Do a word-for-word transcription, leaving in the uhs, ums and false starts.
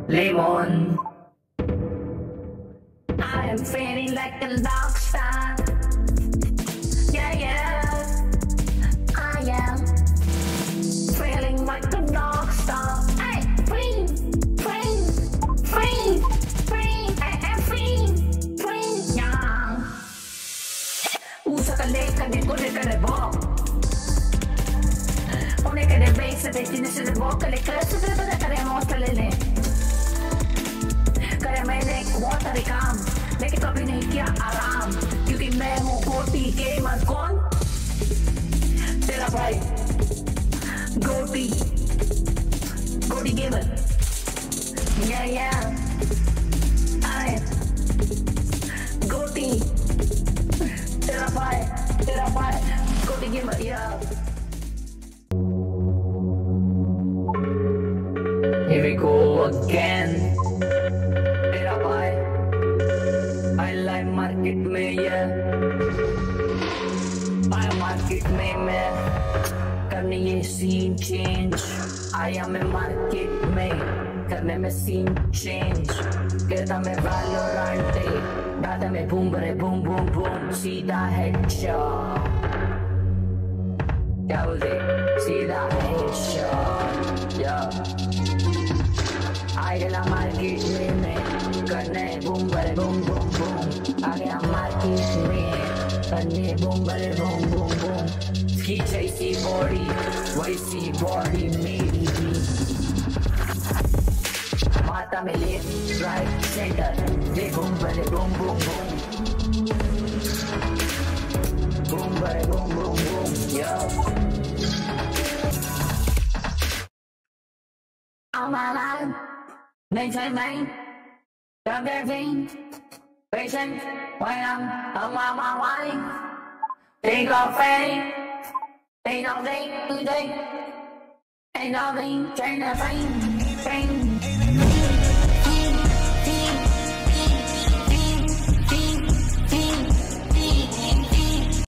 Lemon. I am feeling like a rock star. Yeah, yeah. I am feeling like a rock star. Hey, free, free, free, free. I am free, free. Yeah. Usa ka leka de kore kare bo. One kare base de tine se de bo kare kare se de de kare most le le. करे मैंने बहुत सारे काम लेकिन कभी नहीं किया आराम क्योंकि मैं हूँ गोटी गेमर कौन तेरा भाई गोटी गोटी गेमर या या आए गोटी तेरा भाई तेरा भाई गोटी गेमर या Here we go again. I like market में ये I market में मैं करने ये scene change I am in market में करने में scene change कहता मैं Valorant डाटा में boom बरे boom boom boom सीधा headshot क्या बोलते सीधा headshot yeah I गया market में मैं करने boom बरे boom boom boom I गया market में करने boom बरे boom boom boom खींच ऐसी body वैसी body मेरी भी माता में left right center दे boom बरे boom boom boom boom बरे boom boom boom yeah I'm alive maintain main Come everything, patient, when I'm, I'm on my way. Think of fame, ain't no thing today, ain't no thing, change the thing, change.